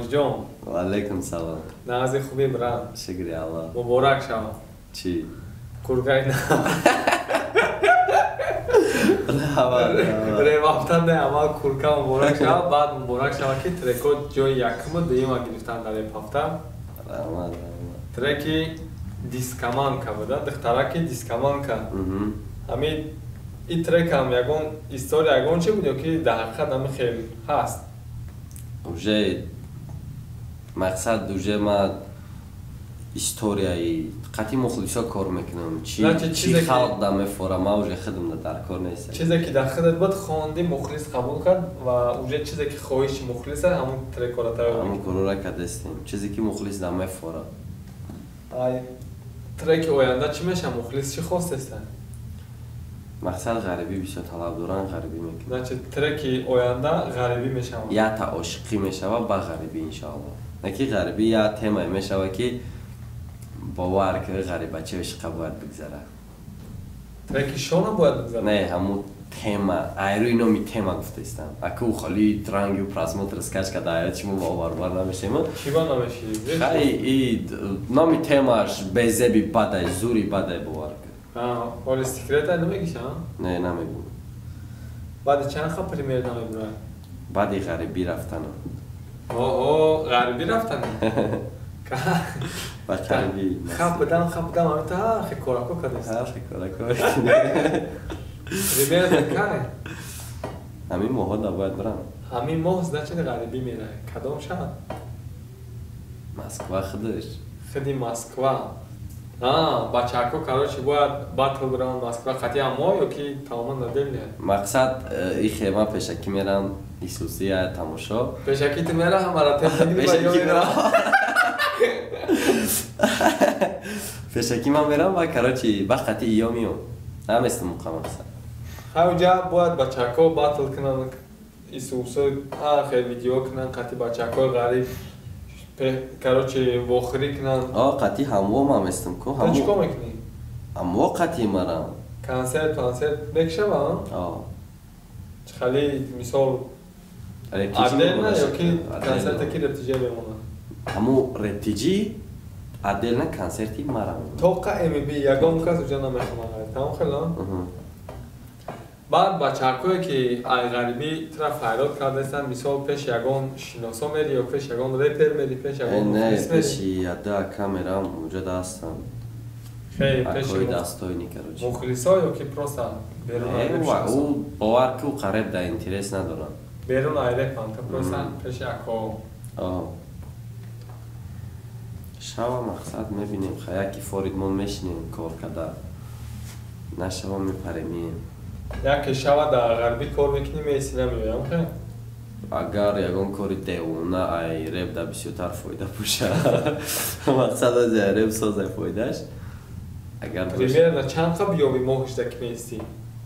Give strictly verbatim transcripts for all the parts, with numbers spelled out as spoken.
جون. وعلیکم سلام. نازی خوبی برام. شکری الله. مبارک شما. چی؟ کورگای نه. نه. ریوافتن نه اما کورگا مبارک شما بعد مبارک شما که ترکو جای یکم دیگه ما گرفتن در این هفته. رحمت رحمت. ترکی دیسکامانکا بوده. دخترکی دیسکامانکا. همین این ترک هم یکون استوری یکون چه بوده که در حقیقت هم خیلی هست. اوجه مقصد اوجه ما استوریایی قطعی مخلصا کار میکنم. چی چی خلق دم فورا ما اوجه خدم در کار نیست. چیزی که در خودت بود خواندی مخلص قبول کرد و اوجه چیزی که خواهش مخلصه همون ترک را تابع. همون کارو را کردستیم. چیزی که مخلص دم فورا. ای ترک آینده چی میشه مخلص چی خواست است؟ مقصد غریبی بیشتر طلب دارن غریبی میکنه. نه چه ترک آینده غریبی میشه. یا تا عاشقی میشه و با غریبی انشالله. نه که غریبی یا تمای میشه و که باور که غریبه چه عشق باید بگذره. ترک شونه باید بگذره. نه همون تما ایرو اینو می تما گفته استم. اکو خالی ترانگی و پراسموتر اسکچ کرده ایت شما باور بار نمیشه ما. چی با نمیشه؟ خیلی ای نامی تماش بزبی باده زوری باده باور کرد. آه ولی سیکرت نمیگیش ها؟ نه نمیگم. بعد چند خب پریمیر نمیبره. بعدی غریبی رفتن. اوه اوه غریبی رفتن. با غریبی. خب بدم خب بدم آره تا خیلی کوراکو کردیست. ها خیلی کوراکو. پریمیر نکاره. همین ماه دا باید برم. همین ماه زده چه غریبی میره. کدام شد؟ مسکوا خودش. خیلی مسکوا. آه بچه‌کو کارش باید باتل گراوند مسکوا خطی اما یا که تماما ندیل نه. مقصد این خیمه پیشکی میرم ایسوسی تماشا. پیشکی تو میره هم برای تیم دیگه پیشکی میرم. پیشکی من میرم و کراچی با خطی ایامیو. هم است مقام است. همونجا باید بچه‌کو باتل کنن ایسوسی آخر ویدیو کنن خطی بچه‌کو غریب کراچی وخری کنن. آه قطعی همو هم استم کو همو. چیکار میکنی؟ همو قطعی مرم. کنسرت کنسرت بکشه با؟ آه. خالی مثال. عدل نه یا که کنسرت کی رتیجه بمونه؟ همو رتیجی عدل نه کنسرتی مرم. توقع ام بی یگام کس اوجا نمیخوام تمام خیلی. بعد بچه‌کویی که ای غریبی طرف فریاد کردن مثال پیش یگان شناسا میری یا پیش یگان رپر میری پیش یگان نه پیش یادا کامرام اونجا داستم. خیلی پیش داستای نیکروچی. مخلصا یا که پروسا بیرون و او باور که او قریب در اینترس ندارن. بیرون ایره پانتا پروسا پیش یکو. آه. شوا مقصد میبینیم خیلی که فاریدمون میشنیم کار کرده. نه شوا میپرمیم. یکی شوا در غربی کار میکنی میسی نمیویم خیلی؟ اگر یکون کاری دیونه ای ریب در بسیارتر فایده پوشه. مقصد از ریب سازه فایدهش. اگر پریمیر نه چند خب بیاوی ماهش دک میستی؟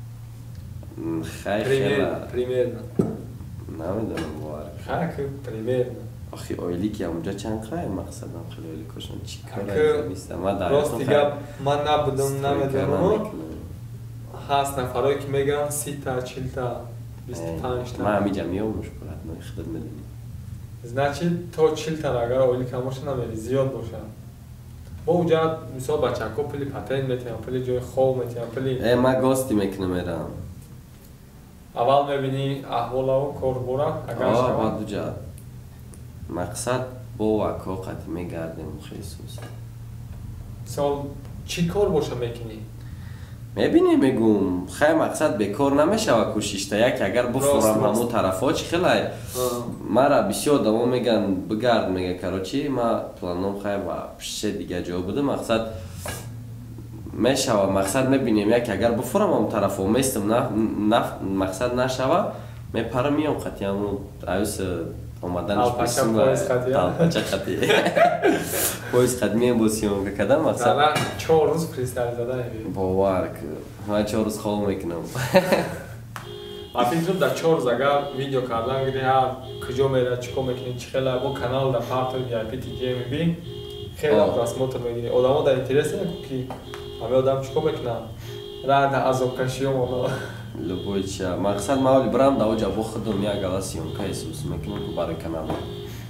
خیلی خیلی. پریمیر نه. نمیدونم باور. خیلی پریمیر نه. آخی اویلی که اونجا چند خیلی مقصدم خیلی اویلی کشن چی کاره میسته. راست دیگه من نبودم نمیدونم. هست نفرایی که میگن سی تا چل تا بیست پنج تا. من همیجا میام مشکلات من خودت میدونی. значит تو چل تا اگر اولی کموش نمیری زیاد باشه. با اونجا مثلا بچه‌کو پلی پاتین میتونم پلی جای خواب میتونم پلی. ما گاستی میکنم میرم. اول میبینی احوال او کار برا اگر شما. آه بعد جا. مقصد با واکو قطعی میگردیم خیسوس. سال چی کار باشه میکنی؟ میبینی میگم خیلی مقصد بکار نمیشه و کوشش یک اگر بفورم همون طرفا چی خیلی مرا بسیار دوام میگن بگرد میگه کراچی ما پلانم خیلی و پشه دیگه جا بوده مقصد میشه و مقصد میبینیم یک اگر بفورم همون طرفا میستم نه مقصد نشوه میپرم میام قطعی همون عیوس آمدنش بسیم و پچه خطی پایز خدمی باسیم که کدام مقصد زده چهار روز فریستایل زده نبید باور که من چهار روز خواب میکنم من فکر در چهار روز اگر ویدیو کردن گیری ها کجا میره چیکار میکنی چی خیلی با کانال در پارتر وی آی پی تی جی میبین خیلی پراسموتر میگیری آدم ها در اینترس نه که همه آدم چیکار میکنن راه در عذاب کشی هم اونا لبویچه مقصد ما ولی برام دا اوجا بخدم یا گلاسیون که ایسوس میکنم که برای کانال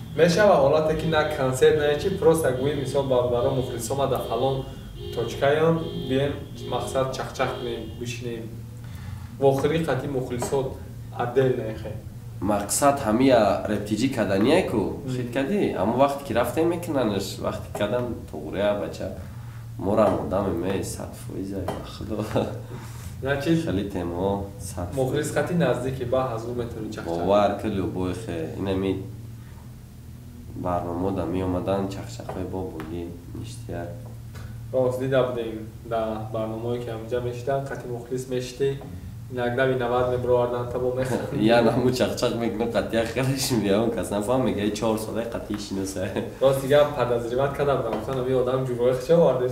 мешава ҳолате ки на консерт на чи просто гӯи мисол баро мухлисома да фалон точкаям бием мақсад чахчах кунем бишинем вохири қати мухлисот адел нехе мақсад ҳамия рептиҷи кадания ку хит кади аммо вақте ки рафтем мекунанаш вақте кадан туғрия бача морам одаме ме сад фоиза худо начи хели темо сад мухлис қати наздики ба ҳазур метавони чахчах бовар ки любой хе инами барномо да меомадан чахчахҳои бо буги ништияк рост дида будем да барномае ки ҳамҷа мешидан қати мухлис мешиди инакдави навад мебировардан табо мехӯ я наму чахчах мекунам қатия хелеш миям кас нафаҳм мега чор сола қати шиноса рост дига подозриват кардам гуфтам аби одам ҷурӯи хча вардеш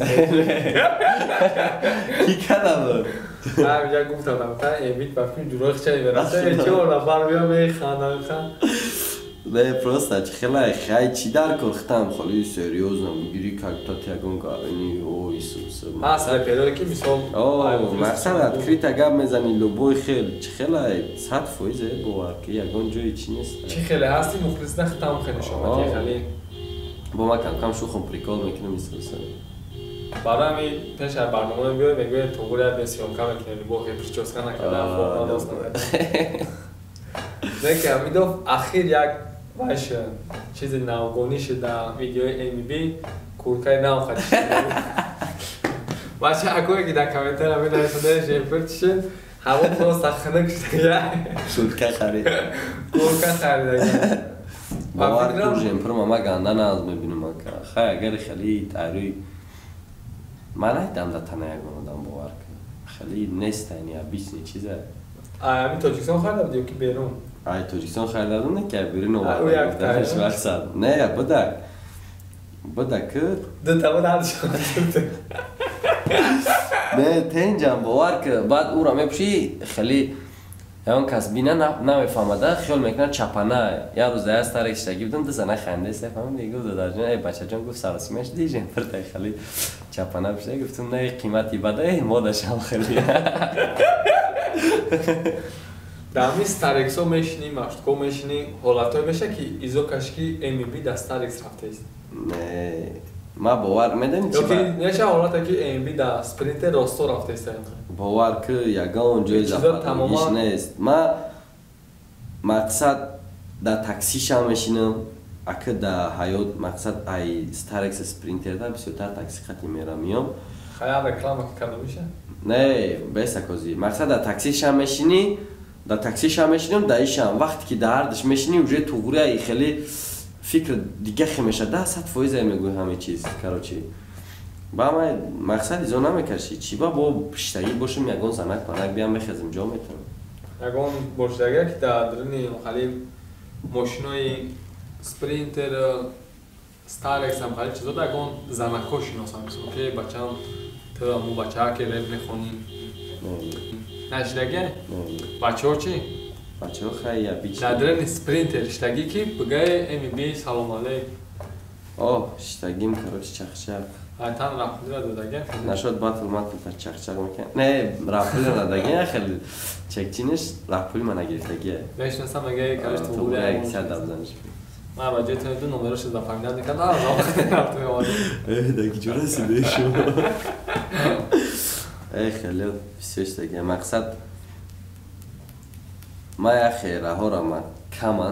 ки кадам ҳамҷа гуфтам гуфтам эмид ба филм ҷурӯи хча мебарад чор нафар меа механдам хан не просто хелай хай чи дар кохтам холи серьёзно мигири как-то ягон гарани о Иисус аст реперой ки мисол о мақсад открита гап мезани любой хел чи хелай сад фоиз бовар ки ягон ҷои чи нест чи хеле ҳасти мухлис нахтам хеле шома ки хеле бо ма кам-кам шухм прикол мекунам Иисус барами пеша барнома биё мегӯяд туғурия бе сёмка мекунем бо хе прическа накарда фото дост не ки амидов ахир як ваш чизи навгонӣ шуда видеои эм би курткаи нав хадишид бача акое ки дар комментария менависадаеш эпиртишид ҳаво просто хунук шуда куртка харид куртка харидаган бовар кужем пурма ма ганда наз мебинам ака хай агар хели тайрӯи ман найдам да тана ягон одам бовар хели нест ани обичный чиза ами тоҷикистон харида буди ки берун ай тоҷикистон харидам не ки берун ӯ як тайр мақсад не будак будак ки дута буд ҳадшон не тенҷам бовар ки баъд ӯро мепӯшӣ хеле ягон кас бина намефаҳмада хиёл мекунад чапана як рӯз аз таре иштагӣ будам дуза нахандест фаҳмам дигу додарҷон ай бачаҷон гуфт саросимааш дижем фиртай хеле чапана пӯшида гуфтум не қимати бада э модашам хеле дами старексо мешини маштко мешини ҳолатое меша ки изокаш ки эм би да старекс рафтест не ма бовар медонӣ чи неша ҳолате ки эм би да спринтер росто рафтест бовар ки ягон ҷои зафаргиш нест ма мақсад да таксишам мешинам ака да ҳаёт мақсад ай старекс спринтерда бисёртар такси қати мерам миём хаял реклама ки карда меша не бесакози мақсад да таксишам мешинӣ да таксишам мешинам да ишам вақте ки да ардаш мешинӣ уже туғурияи хеле фикр дига хе меша да сад фоиза мегӯй ҳаме чиз карочи ба ма мақсад изо намекашӣ чи ба бо пиштагӣ бошам ягон занак панак биям мехезим ҷо метавам ягон бошидага ки да дарини халиб мошинои спринтер старексам халиб чизо да ягон занакҳо шиносам мисол ки бачам то мо бачаҳа ки реп мехоним нашидаги бачаҳо чи бачаҳо хай обичный да дарини спринтер штагӣ ки бигаи эм би салом алейк о штагим короче чахчах тан раппулира додаган нашод батл матл та чахчах мекан не раппулира додаган хеле чекчиниш раппули мана гирифтаги мешнасам агаи караш туғурия як сад абзаниш ма ба ҷои ду номероши да фамилия мекан а рафтои э даги ҷураси бешо э хеле бисёштаги мақсад ма яхе раҳора ма каман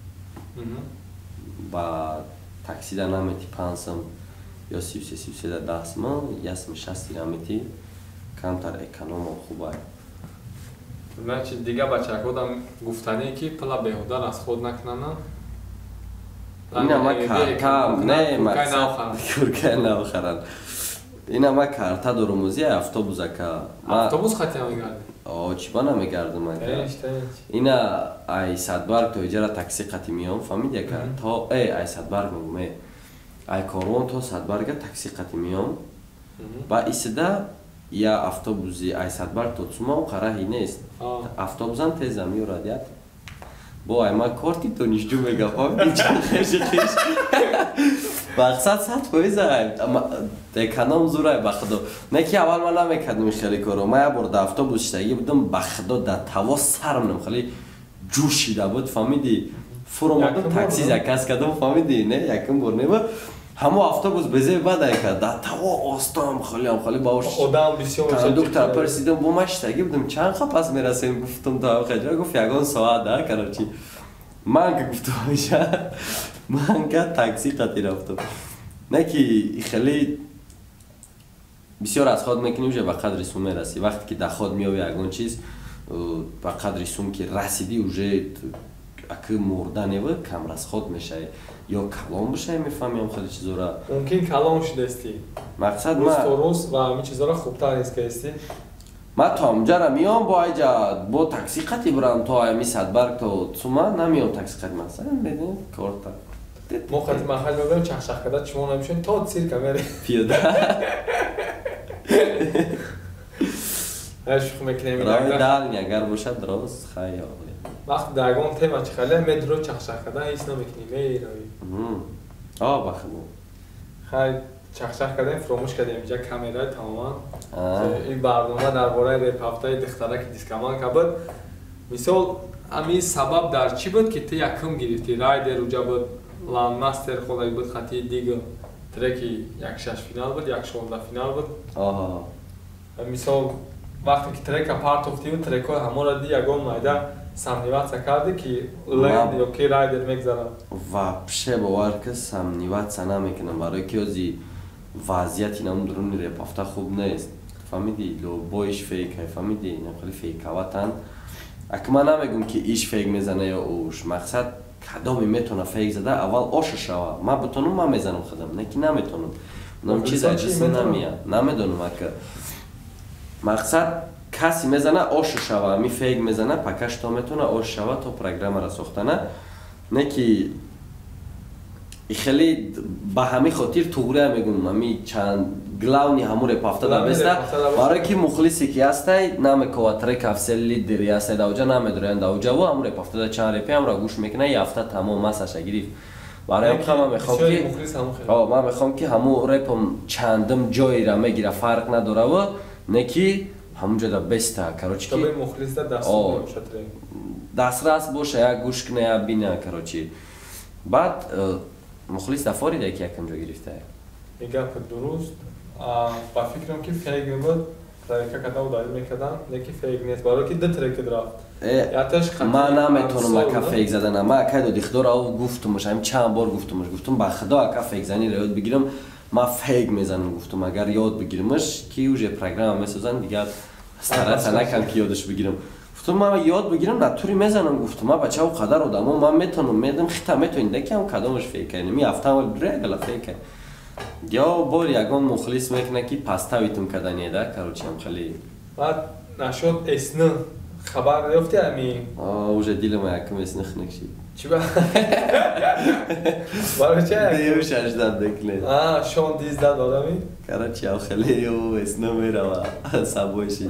ба таксида намети пансам ё сиюсе сиюсе да дастма ясми шасти намети камтар эконома хубай начи дига бачаҳодам гуфтане ки пила беҳуда расход накунанам ина ма карта не мақсад куркай навхаран ина ма карта дорум ози автобусака автобус хатиам мегарди о чиба намегардам ага ина ай садбарг то иҷара такси қати миём фаҳмид яка то э ай садбарг мегум э ай корвон то садбарга такси қати миём ба исида я автобуси ай садбарг то цумам қараҳи нест автобусам теза меёрад як бо ай ма корти донишҷӯ мегафам чахешихиш мақсад сад фоиза эконом зурай ба худо не ки аввал ман намекардам хеле коро ма як бор да автобус иштагӣ будам ба худо да таво сар мунам хеле ҷӯшида буд фаҳмидӣ фуромадам такси заказ кардам фаҳмидӣ не якум бор не ҳамо автобус безе бадай кард дар таво остам халиам хали баош одам бисёр кондуктор парсидам бо маштаги будам чанд ха пас мерасем гуфтам то хаҷра гуфт ягон соат да короче ман ка гуфтам аша ман ка такси қати рафтам не ки хали бисёр аз ход мекунӣ уже ба қадри сум мерасӣ вақте ки дар ход меёви ягон чиз ба қадри сум ки расидӣ уже аки мурданева камрасход мешавӣ ё калон бошай мефаҳмем хеле чизора мумкин калон шудасти мақсад ма рӯз то рӯз ва ҳамин чизора хубтар истаисти ма то ҳамҷара миём бо айҷа бо такси қати бурам то ами садбарг то цума намиём такси қати мақсад медем корта мо қати маҳал мебарем чахшах карда чумо намешон то цирка мерем пиёда ай шух мекунем роҳи дални агар бошад рост хай вақти дар ягон тема чи хеле медро чахшах кардан ҳис намекунӣ меравӣ а бахмо хай чахшах кардем фуромӯш кардем инҷа камераи тамоман ин барнома дар бораи репафтаи духтараки дискаманка буд мисол ҳамин сабаб дар чӣ буд ки ту якум гирифтӣ райдер уҷа буд ландмастер ходаи буд хати дига треки як шаш финал буд як шонздаҳ финал буд мисол вақте ки трека партофтиву трекҳои ҳамонро ди ягон майда самниватса карди ки ленд ё ки райдер мегзарад вообще бовар ки самниватса намекунам барои ки ози вазъияти нам дуруни репафта хуб нест фаҳмидӣ любой иш фейкай фаҳмидӣ нахали фейкаватан ак ман намегум ки иш фейк мезана ё уш мақсад кадоме метона фейк зада аввал оша шава ман бутонум ман мезанам худам не ки наметонам нам чиз аҷиси намеяд намедонам ака мақсад каси мезана оша шава ами фейк мезана пакаш то метона оша шава то программаро сохтана не ки хеле ба ҳамин хотир туғрия мегум ами чанд главни ҳамун репафта дабеста барои ки мухлисе ки ҳастай намекова трек афсел лидери ҳастай даоҷа намедороян даоҷаву ҳамун репафта да чанд репи ҳамра гӯш мекунай яфта тамом масаша гирифт барои ҳама мехом ки ман мехом ки ҳамун репам чандум ҷоира мегира фарқ надораву не ки ҳамунҷа да беста короче ки дастрас боша як гӯш куна як бина короче баъд мухлис дафорида ки якамҷо гирифтае ин гапи дуруст ба фикрам ки фейк мебуд трека кадау дарӣ мекардам не ки фейк нест барои ки ду трекид рафт ман наметонам ака фейк заданам ман акай доди худоро гуфтум ҳам чанд бор гуфтумаш гуфтум ба худо ака фейк заниро ёд бигирам ман фейк мезанам гуфтум агар ёд бигиримаш ки уже программа месозанд дигар старатса накам ки ёдаш бигирам гуфтум ман ёд бигирам натури мезанам гуфтум ман бачаву қадар одамо ман метонам медам хита метонӣ даки ҳам кадомаш фейкай неми ҳафтам регала фейкай ё бор ягон мухлис мекуна ки паставитум кардание да короче ҳам хеле баъд нашуд эсни хабар ёфти ами уже дилама якум эсни хунук шид чӣ ба барои ча деву шаждад бекунед шон диздад одами короче ҳам хеле ё эсни мерава сабой шид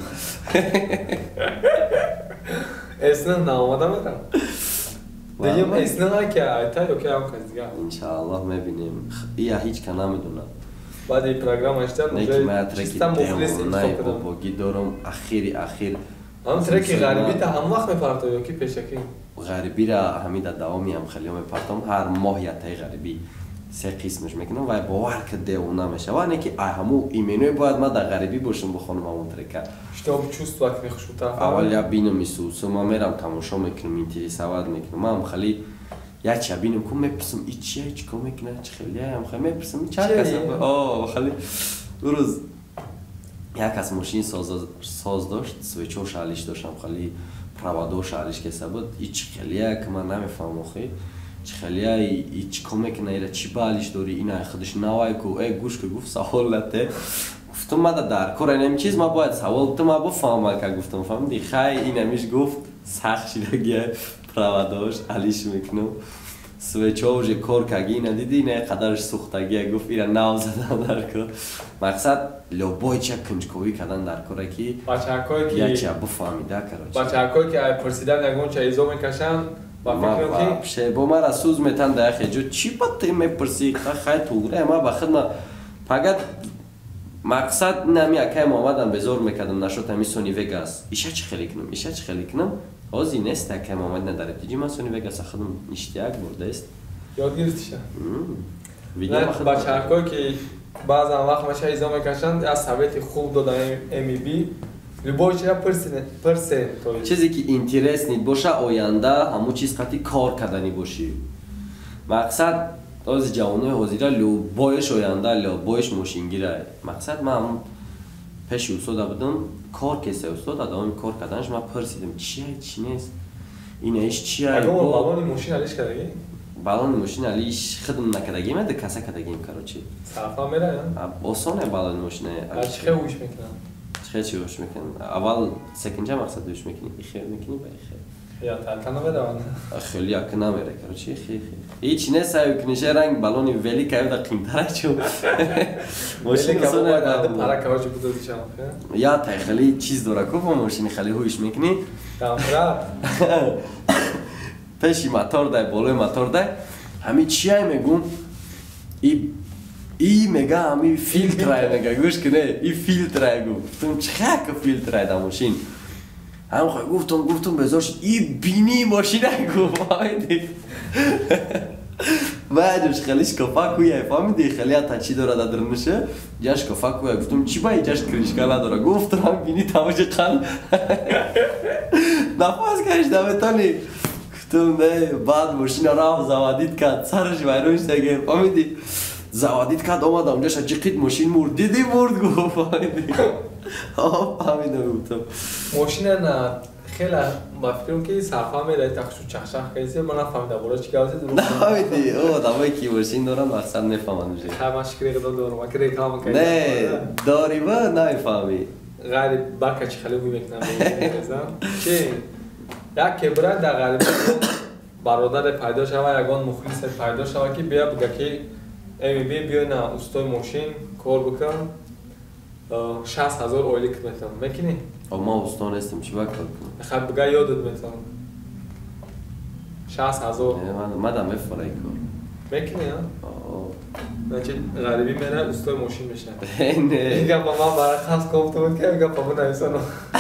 эсни наомада мерам дигим эсни ки айта ё ки ҳам кас дигар иншааллоҳ мебинем ия ҳеҷ ка намедонам баъди программаштан неки ман треки девонаи бобогӣ дорам ахири ахир ҳам треки ғарибита ҳам вақт мепартав ё ки пешакӣ ғарибира ҳамида давоми ҳам хеле мепартам ҳар моҳ ятаи ғарибӣ се қисмаш мекунам вай бовар ки девона мешава не ки ай ҳамун именои бояд ман дар ғарибӣ бошам бихонам ҳамун трека штоб чувства ки хушута аввал я бинам исусу ман мерам тамошо мекунам интересоват мекунам ман ҳам хали як ча бинам ку мепурсам и чия чӣ кор мекуна чӣ хелия ҳам хали мепурсам чанд кас о хали рӯз як кас мошини соз дошт свечо шалиш доштам хали проводо шалиш кеса буд и чӣ хелия ки ман намефаҳмам охи чӣ хелия и чӣ кор мекуна ира чӣ балиш дори ина худаш навай ку э гӯш ку гуфт савол лате гуфтам мада дар кора инам чиз ма бояд савол ту ма бифаҳмам ка гуфтам фаҳмидӣ хай инамиш гуфт сахт шидагия проводош алиш мекунам свечо уже кор каги ина диди ина қадараш сухтагия гуфт ира нав задан дар кор мақсад любой ча кунҷковӣ кардан дар кора ки яча бифаҳмида короче бачаҳакое ки ай пурсидан ягон ча изо мекашанд ба фикрам ки бо мара сӯз метан да яхе ҷо чӣ ба ту мепурсӣ хай туғра ма ба худ ма фақат مقصد نمی اکایم آمدم بزار میکردم نشد همی سونی وگاس ایشه چی خیلی کنم ایشه چی خیلی کنم آزی نیست اکایم آمد نداره دیجی من سونی وگاس خودم اشتیاق برده است یاد گرفتیشه ویدیو نه بخدم بچه هرکایی که بعضا وقت مشه ایزا میکشند از ثبت خوب دادن امی بی любой чия персент چیزی که اینترست نید باشه آینده همو چیز قطعی کار کردنی باشی مقصد از جوانه حاضره لو بایش آینده لو بایش ماشینگیره مقصد من هم پیش استاد بودم کار کسی استاد ادامه کار کردنش من پرسیدم چیه چی نیست این ایش چیه اگه اون بالون ماشین علیش کردگی؟ بالون ماشین علیش خدم نکردگی من دکسه کردگیم کاروچی صرفا میره یا؟ آسانه بالون ماشین از چی خیلی هوش میکنم؟ خیلی چی هوش میکنم اول سکنجه مقصد هوش میکنی خیلی میکنی با خیلی یا تلتنه بدوانه خیلی اکه نمیره کاروچی خیلی خیلی هیچ نیست هایی کنیشه رنگ بالونی ولی که دا قیمتره چون ماشین که باید عده پرا کاروچی بوده دیشم یا تا خیلی چیز داره که با ماشین خیلی هوش میکنی دمپره پیشی موتور ده بالای موتور ده همین چیه میگم ای ای میگه همین فیلتره میگه گوش کنه ای فیلتره گفتم چقدر که فیلتره ده ماشین هم خواهی گفتم گفتم بذارش ای بینی ماشینه گفت بعدش خیلیش کفا کویه فهمیدی خیلی تا چی داره دادر نشه جاش کفا کویه گفتم چی باید جاش کریشکالا داره گفتم هم بینی تماشه قل نفاس کش دمتانی گفتم نه بعد ماشین را زوادید کرد سرش ویرونش دیگه فهمیدی زوادید کرد آمدم جاش جقید ماشین مرد دیدی مرد گفت فهمیدی آه فهمیدم گفتم ماشین نه خیلی با فکرم که صرفا میره تخشو چخشخ کسی من نفهمیدم برای چی گازی درست نفهمیدی او دامایی که ماشین دارن مقصد نفهمن میشه همش کریگ دو دور ما کریگ کام کنیم نه داری با نمیفهمی غریب باکه چی خیلی بوی میکنم چی یک کبران در غریب برادر پیدا شوه یگان مخلص پیدا شوه که بیا بگه که امی بی بیا نه استای ماشین کار بکن شصت هزار اویلی که میتونم میکنی؟ ما استان هستیم چی باید کار کنم؟ بخواد بگه یادت میتونم شصت هزار من دم افرای کار میکنی ها؟ نچه غریبی میره استای ماشین میشه نه میگم با من برای خاص گفته بود که میگم پاپو نویسانو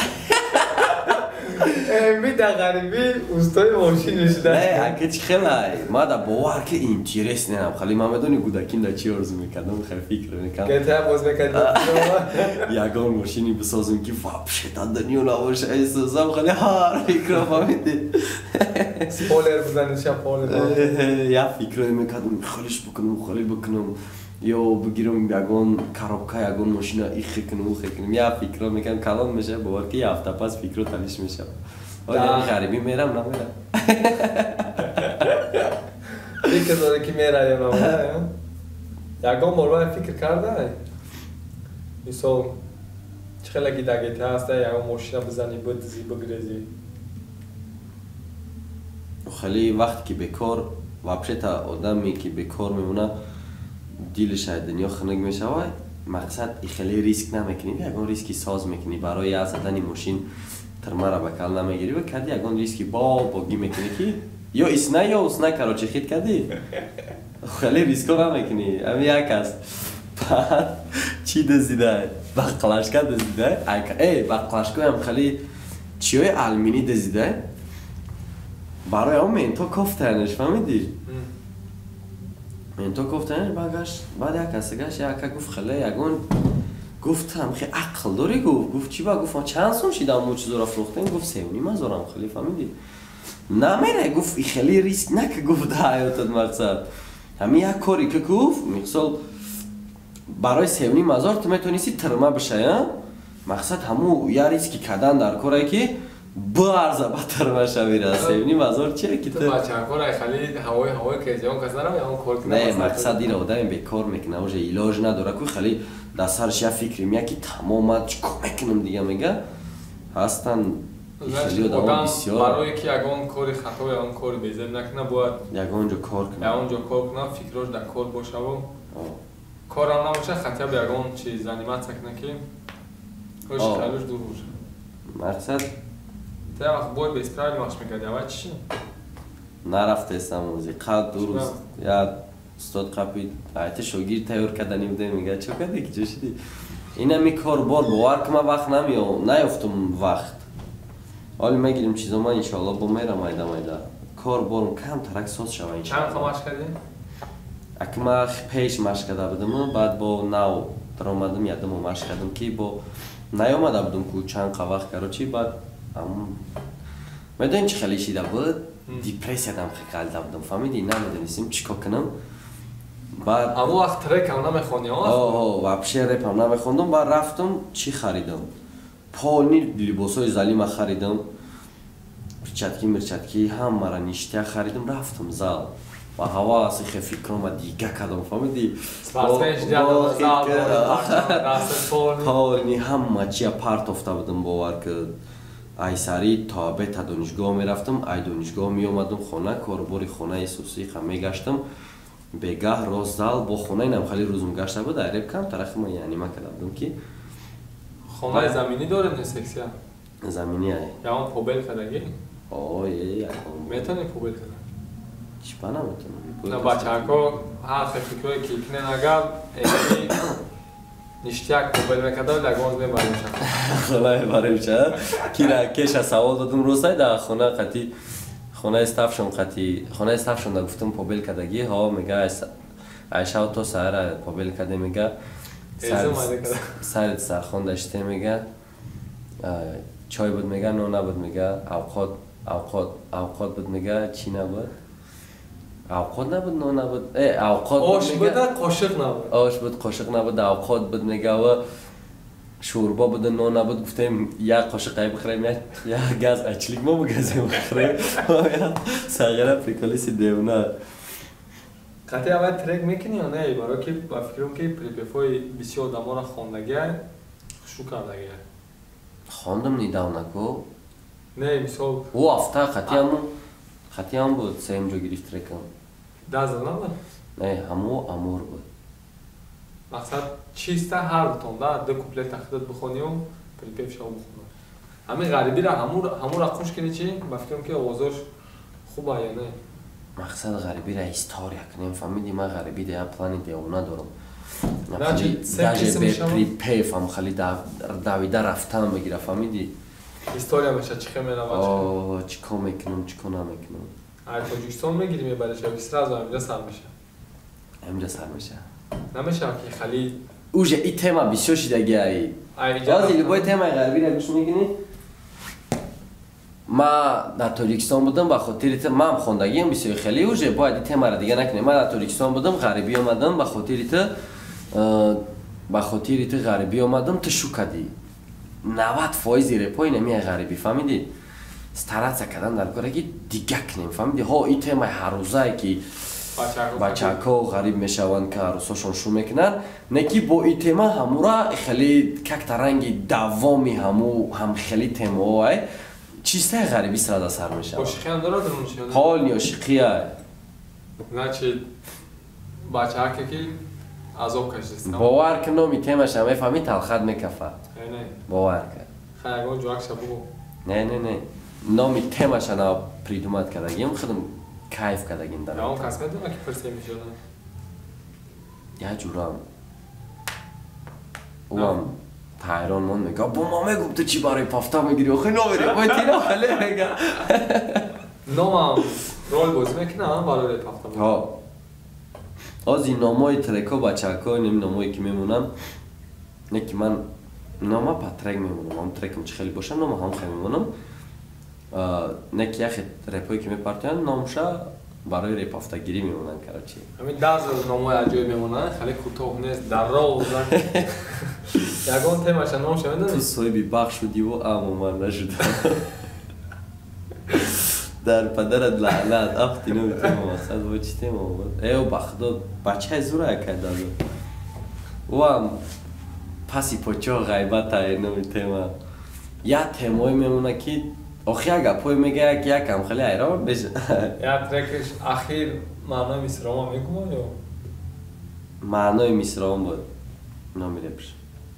امی در غریبی استای ماشین میشه نه اگه چی خیلی ما در باور که اینترست نیم خیلی من بدونی گودکین در چی ارزو میکردم خیلی فکر میکردم که تا باز میکردم یگان ماشینی بسازم که واپشه تا دنیو نباشه ایسازم خیلی هار فکر فهمیدی سپولر بزنید شب پولر یا فکر میکردم خیلیش بکنم خیلی بکنم یا بگیرم یگان کارابکا یگان ماشینا ایخی کنم اوخی کنم یا فکر میکنم کلان میشه باور که یه هفته پس فکر تلیش میشه آیا این غریبی میرم نمیرم فکر داره که میره یا نمیره یگان مروه فکر کرده مثال چخیلی گیدگیتی هسته یگان ماشینا بزنی بدزی بگریزی خیلی وقتی که بکار واپشه تا آدمی که بکار میمونه دیلش دنیا خنک میشه وای مقصد خیلی ریسک نمیکنی یگان ریسکی ساز میکنی برای از زدن ماشین ترما را بکل نمیگیری و کردی یگان ریسکی با باگی میکنی که یا اسنه یا اسنه کراچی خید کردی خیلی ریسکا نمیکنی امی یک است بعد چی دزیده بقلاشکا دزیده ای بقلاشکا هم خیلی چیای علمینی دزیده برای هم منتو کفتنش فهمیدی من تو گفتن باگاش بعد یک کسی گاش یک گفت خیلی یگون گفتم خیلی عقل داری گفت گفت چی با گفت چند سون شیدم مو چیز را فروختن گفت سیونی مزارم خیلی فهمیدی نمیره گفت خیلی ریسک نکه گفت ده حیاتت مقصد همین یک کاری که گفت مثال برای سیونی مزار تو میتونیستی ترمه بشه مقصد همو یا ریسکی کردن در کاری که بارزا باتر باشه میره سیونی مزار چیه که تو بچه کار خیلی هوای هوای که جوان کس نرم یا اون کار کنه نه مقصد این آدم بیکار میکنه اوج علاج نداره که خیلی در سرش یه فکری میگه که تمام چیکار میکنم دیگه میگه هستن خیلی آدم بسیار برای که یگان کاری خطا یا اون کاری بیزه نکنه باید یگان جا کار کنه یگان جا کار کنه فکرش در کار باشه و کارم نباشه خطا به یگان چیز زنیمت سکنه که خوش خیلیش دور باشه مقصد تا وقت باید به اسپرایل ماش میکردی اول چی؟ نرفته استموزی قد دو روز یا استاد قبید آیت شوگیر تیار کردنی بوده میگه چه کردی که چه شدی؟ اینمی کار بار باور که من وقت نمیام نیافتم وقت حالی میگیریم چیزا من انشالله با میرم ایده میده کار بارم کم ترک ساز شوه چند خواهم مشق کردیم؟ اگه من پیش مشق کرده بودم بعد با نو در آمدم یادم مشق کردم که با نیامده بودم که چند وقت کراچی بعد میدونی چه خیلی شیده بود؟ دیپرسیا دم خیلی قلده بودم فهمیدی نمیدونستم چیکار کنم بعد همون وقت ترک هم نمیخوانی ها؟ آه آه وابشه رپ هم نمیخوندم بعد رفتم چی خریدم؟ پانی لباس های زلیم خریدم پرچتکی مرچتکی هم مرا نیشته خریدم رفتم زال و هوا اصلا خیلی فکرم دیگه کدام فهمیدی؟ سپاسپیش دیدم زال بود پانی همه چیه پرت افته بودم باور که ای سری تا به تا دانشگاه میرفتم ای دانشگاه می اومدم خونه کارباری خونه سوسی خم میگشتم بگاه روز زال با خونه اینم خیلی روزم گشته بود رپ کم طرف ما یعنی ما کردم که خونه زمینی داره نه سکسیا زمینی ای یا اون پوبل کردگی اوه یه میتونی پوبل کنی چی پا نمیتونم نه بچه ها هر فکر که کنن اگر ایمی نیشتیک پوبل میکرده لگانز میبریم شد خونه میبریم شد کی را کش سوال دادم روزای در خونه قطی خونه استافشون قطی خونه استافشون در گفتم پوبل کردگی ها میگه ایشا تو سر پوبل کرده میگه سرت سرخون داشته میگه چای بود میگه نو نبود میگه اوقات اوقات اوقات بود میگه چی نبود اوقات نبود نو نبود ای اوقات آش بود قاشق نبود آش بود قاشق نبود اوقات بود میگه و شوربا بود نو نبود گفتیم یک قاشق ای بخریم یا گاز اچلیک ما بگازیم بخریم ساغره پریکولیسی دیونه قطعی اول ترک میکنی یا نه؟ برای که با فکرم که پریپفای بسیار دما را خواندگی شو کردگی خواندم نیداو نکو نه مثال او افتا خطی همون خطی هم بود سیم جو گریفت ترکم دازل نبود؟ نه همو امور بود مقصد چیسته هر تونده دو کوپلت تخدید بخونی و پریپف شو بخونی همین غریبی را همون را خوش کنی چی؟ با فکرم که آوازاش خوبه یا نه؟ مقصد غریبی را هیستوریا کنیم فهمیدی من غریبی دیگه پلانی دیونه دارم داجه به پریپیف هم خیلی دویده رفتم بگیره فهمیدی هیستوریا میشه چی خیلی میره آه چیکار میکنم چیکار نمیکنم اگه تاجیکستان میگیری میبره شو بیست از اینجا سر میشه اینجا سر میشه نمیشه که خیلی اوجه این تما بسیار شیدگی ای آزی لبای تما غریبی را گوش میکنی ما در تاجیکستان بودم با خاطر من هم خوندگیم بسیار خیلی اوجه باید این تما را دیگه نکنیم من در تاجیکستان بودم غریبی آمدم با خاطر تو با خاطر تو غریبی آمدم تو شو کردی نود فایز رپای نمیه غریبی فهمیدی استرات کردن در کاری که دیگه کنیم فهمیدی ها این تما هر روزه که بچه‌ها غریب میشوند که عروساشون شو میکنن نکی با این تما همورا خیلی کک رنگی دوامی همو هم خیلی تما های چیسته غریبی سر سر میشه عاشقی هم داره درون شده حال عاشقی های نه چی بچه‌ها که کی عذاب کشیدن باور کن نمی تماش هم فهمی تلخت میکفه نه باور کن خیلی جوک شبو نه نه نه نمی تماش انا پریدومات کردگیم خودم کیف کردگیم دارم یا اون کس میدونه که پرسه میشدن یه جورام اوام تایران من میگه با ما میگم تو چی برای پافتا میگیری آخه نمیری باید تینا خیلی میگه نامم رول بازی میکنم برای پافتا میگیری ها از این نامای ترکا بچه ها نمی نامایی که میمونم نه که من نامه پا ترک میمونم هم ترکم چه خیلی باشه نامه هم خیلی میمونم نه که یخی رپایی که میپرتیان نامشه برای رپ هفتگیری میمونن کراچی همین داز نامای عجیب میمونن خیلی کوتاه نیست در راه بودن یکان تیمش نام شده تو صاحبی بخش شدی و اما من نشدم در پدرت لعنت افتی نمیتونم واسد و چی تیمه بود ایو بخدا بچه زوره کرده و هم پسی پاچه غیبت تایی نمیتونم یه تیمای میمونه که آخی اگه پای میگه که یکم خیلی ایران بشه یا ترکش اخیر معنای میسرام هم میگم یا؟ معنای میسرام بود نامیده بشه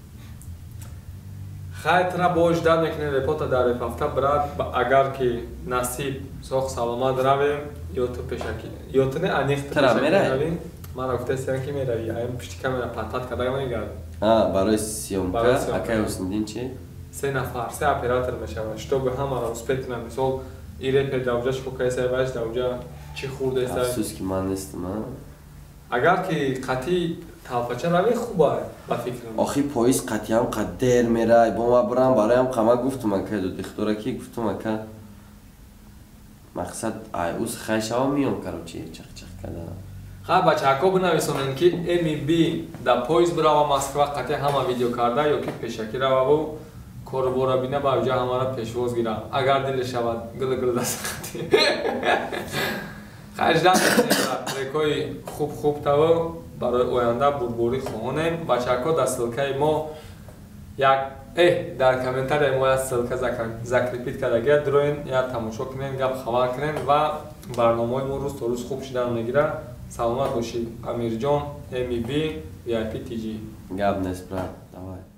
خیلی تنها باش داد میکنه رپورت در رپ هفته برد اگر که نصیب ساخ سلامت رویم یا تو پیشکی یا تو نه انیخت ترا میره؟ мара гуфтаистан ки мерави аям пишти камера патпат кардага мегардӣ. А барои сиёмка акай Ҳусниddин чи? Се нафар, се оператор мешавад, чтобы ҳамаро успет кунад. Мисол ин репер дар уҷа чико кайсай вайш дар уҷа чӣ хурдеста. Афсус ки ман нестам. Агар ки қатъи талпача равӣ хуба ба фикрам. Охи поиз қатъиам қад дер мерай. Бо ма бурам бароям қама гуфтум ака ду дихтора ки гуфтум ака. Мақсад ай уз хайшава миём карочи чақ-чақ када. Ха бачаҳако бинависонанд ки эм и би да поиз бирава Москва қатъи ҳама видео карда ё ки пешакӣ рававу корубора бина ба уҷа ҳамара пешвоз гира. Агар диле шавад гил-гил даст қатъи. Хаждан трекои хуб-хуб таву барои оянда бурбурӣ хоҳонем. Бачаҳако дар ссилкаи мо як э дар комментарияи мо як ссилка закрепит кардаги дроин я тамошо кунен, гап хабар кунен ва барномаи мо рӯз то рӯз хуб шидан мегира. Саломат бошед. Амирҷон, эм и би, ви ай пи ти ҷи. Гап нест брат. Давай.